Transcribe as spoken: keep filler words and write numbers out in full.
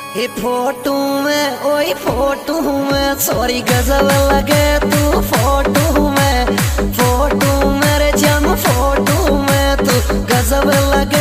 ये फोटो में ओए फोटो में सॉरी गजब लगे तू फोटो में फोटो मेरे जम फोटो में तू गजब लगे।